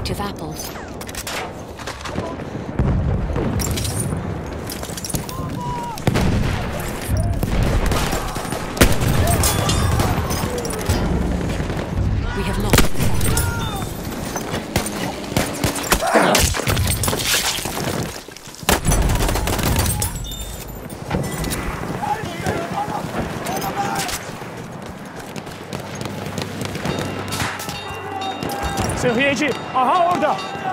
radioactive apples. We have lost the sector. Sıhhiyeci, aha orada.